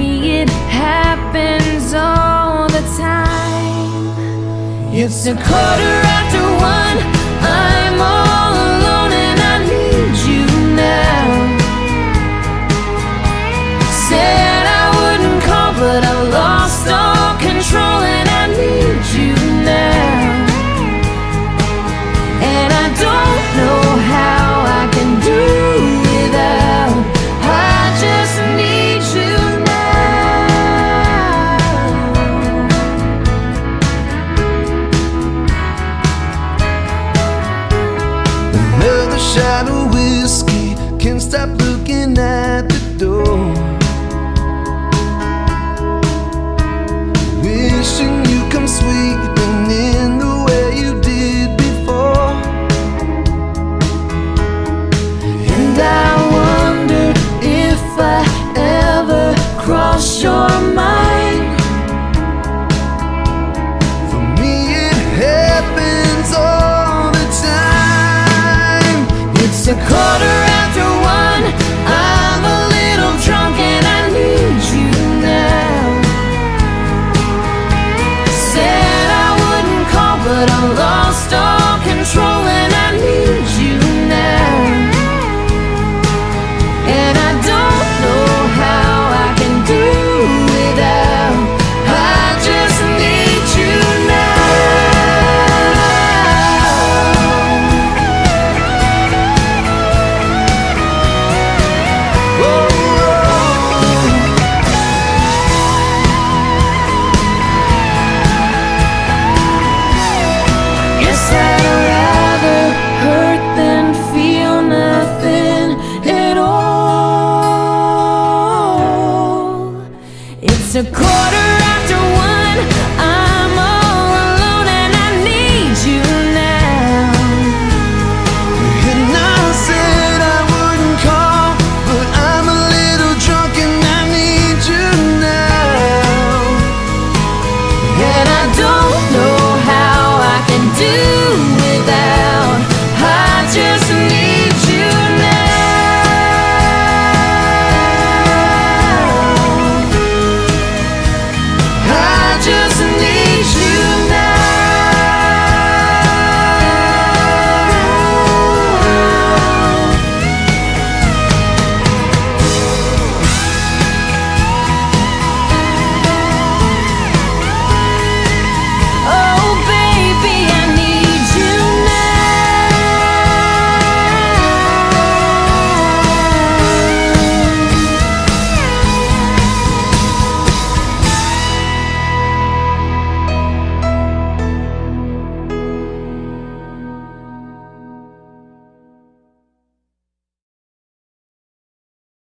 me it happens all the time. It's 1:15, I'm all alone and I need you now. Said I wouldn't call, but I've lost all control and I need you now. And I don't know how I can do without. I just need you now. Another shot of whiskey, can't stop looking at the door. Wishing you come sweeping in the way you did before. And I wonder if I ever cross your mind. For me it happens all the time. It's 1:15, I'm a little drunk and I need you now. Said I wouldn't call, but I lost all control and I need you now. And I don't know how I can do without. I just need you now. Oh, Guess I'd rather hurt than feel nothing at all. It's 1:15,